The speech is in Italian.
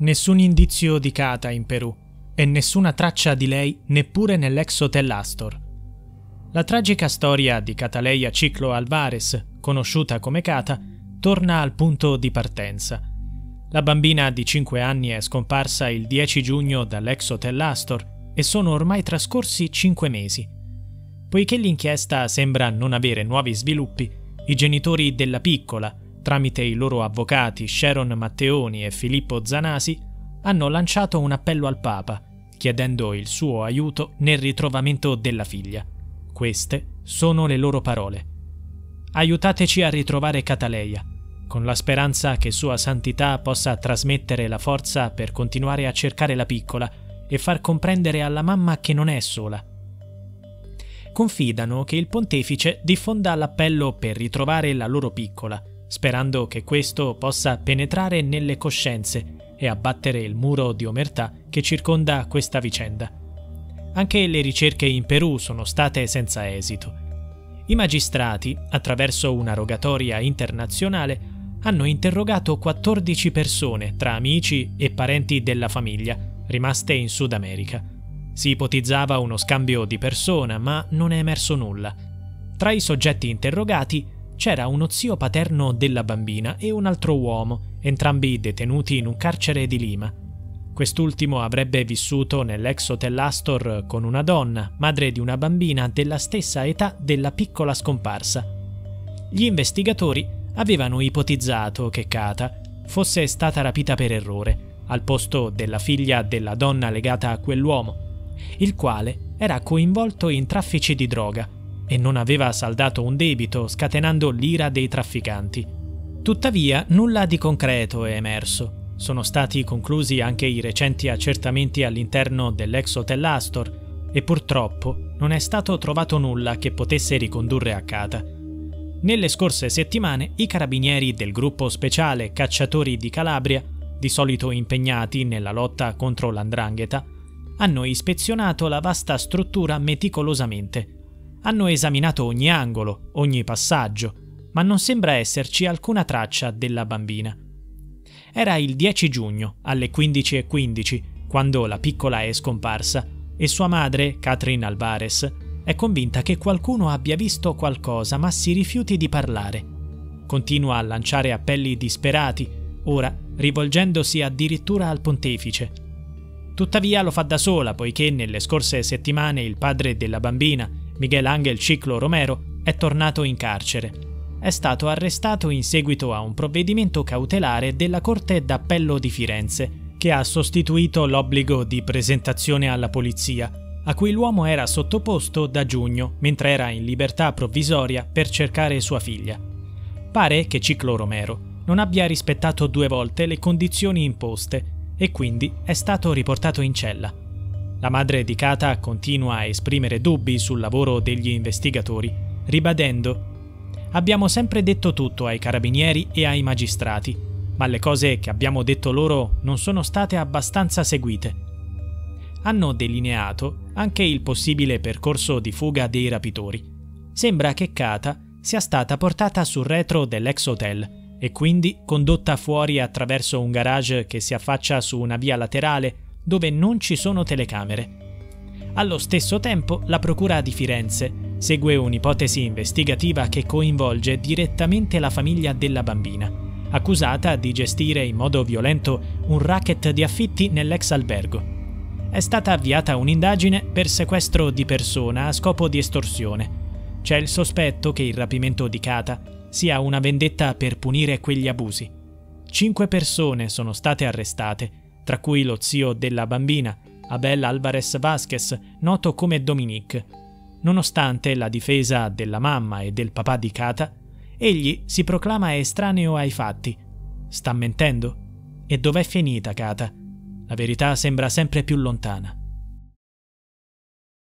Nessun indizio di Kata in Perù e nessuna traccia di lei neppure nell'ex hotel Astor. La tragica storia di Cataleya Chiclo Alvarez, conosciuta come Kata, torna al punto di partenza. La bambina di 5 anni è scomparsa il 10 giugno dall'ex hotel Astor e sono ormai trascorsi 5 mesi. Poiché l'inchiesta sembra non avere nuovi sviluppi, i genitori della piccola, tramite i loro avvocati Sharon Matteoni e Filippo Zanasi, hanno lanciato un appello al Papa, chiedendo il suo aiuto nel ritrovamento della figlia. Queste sono le loro parole. Aiutateci a ritrovare Cataleya, con la speranza che Sua Santità possa trasmettere la forza per continuare a cercare la piccola e far comprendere alla mamma che non è sola. Confidano che il pontefice diffonda l'appello per ritrovare la loro piccola, sperando che questo possa penetrare nelle coscienze e abbattere il muro di omertà che circonda questa vicenda. Anche le ricerche in Perù sono state senza esito. I magistrati, attraverso una rogatoria internazionale, hanno interrogato 14 persone tra amici e parenti della famiglia, rimaste in Sud America. Si ipotizzava uno scambio di persona, ma non è emerso nulla. Tra i soggetti interrogati c'era uno zio paterno della bambina e un altro uomo, entrambi detenuti in un carcere di Lima. Quest'ultimo avrebbe vissuto nell'ex hotel Astor con una donna, madre di una bambina della stessa età della piccola scomparsa. Gli investigatori avevano ipotizzato che Kata fosse stata rapita per errore, al posto della figlia della donna legata a quell'uomo, il quale era coinvolto in traffici di droga e non aveva saldato un debito, scatenando l'ira dei trafficanti. Tuttavia, nulla di concreto è emerso. Sono stati conclusi anche i recenti accertamenti all'interno dell'ex hotel Astor e purtroppo non è stato trovato nulla che potesse ricondurre a Kata. Nelle scorse settimane i carabinieri del gruppo speciale Cacciatori di Calabria, di solito impegnati nella lotta contro l''ndrangheta, hanno ispezionato la vasta struttura meticolosamente. Hanno esaminato ogni angolo, ogni passaggio, ma non sembra esserci alcuna traccia della bambina. Era il 10 giugno, alle 15:15, quando la piccola è scomparsa e sua madre, Catherine Alvarez, è convinta che qualcuno abbia visto qualcosa ma si rifiuti di parlare. Continua a lanciare appelli disperati, ora rivolgendosi addirittura al pontefice. Tuttavia lo fa da sola, poiché nelle scorse settimane il padre della bambina, Miguel Ángel Chiclo Romero, è tornato in carcere. È stato arrestato in seguito a un provvedimento cautelare della Corte d'Appello di Firenze, che ha sostituito l'obbligo di presentazione alla polizia, a cui l'uomo era sottoposto da giugno, mentre era in libertà provvisoria per cercare sua figlia. Pare che Chiclo Romero non abbia rispettato 2 volte le condizioni imposte e quindi è stato riportato in cella. La madre di Kata continua a esprimere dubbi sul lavoro degli investigatori, ribadendo: «Abbiamo sempre detto tutto ai carabinieri e ai magistrati, ma le cose che abbiamo detto loro non sono state abbastanza seguite». Hanno delineato anche il possibile percorso di fuga dei rapitori. Sembra che Kata sia stata portata sul retro dell'ex hotel e quindi condotta fuori attraverso un garage che si affaccia su una via laterale dove non ci sono telecamere. Allo stesso tempo, la Procura di Firenze segue un'ipotesi investigativa che coinvolge direttamente la famiglia della bambina, accusata di gestire in modo violento un racket di affitti nell'ex albergo. È stata avviata un'indagine per sequestro di persona a scopo di estorsione. C'è il sospetto che il rapimento di Kata sia una vendetta per punire quegli abusi. 5 persone sono state arrestate, tra cui lo zio della bambina, Abel Álvarez Vázquez, noto come Dominique. Nonostante la difesa della mamma e del papà di Kata, egli si proclama estraneo ai fatti. Sta mentendo? E dov'è finita Kata? La verità sembra sempre più lontana.